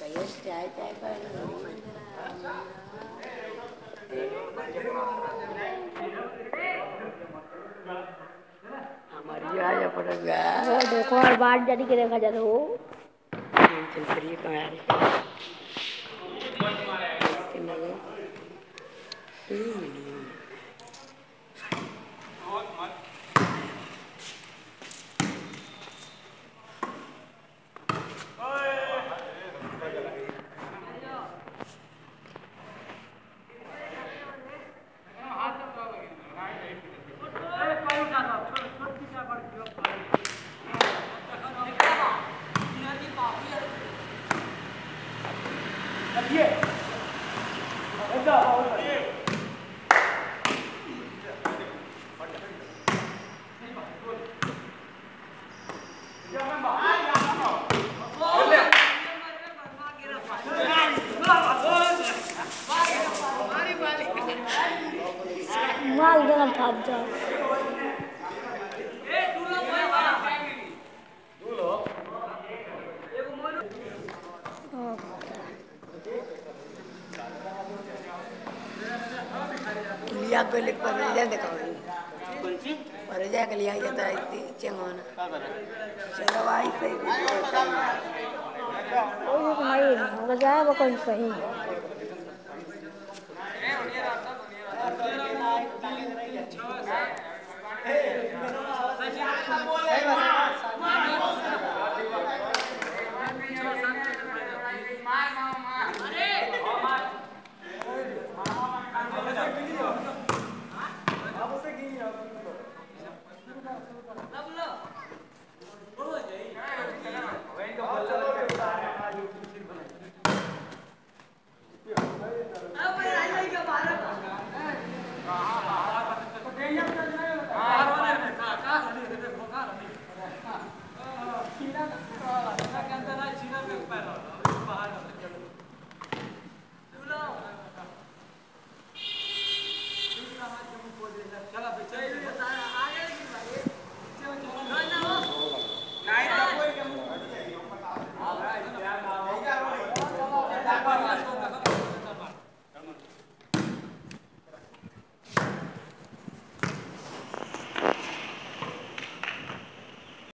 कहियो चाय चाय पर हमारी आया पड़ेगा वो देखो और बात जारी के देखा जाता हो चल करिए कमारी कितना गो 2 मिलियन माल देना था जा लिया को लिख पर जा देखो पर जा के लिया जाता है चंगोना चलो भाई सही वो भाई हो जाए वो कौन सही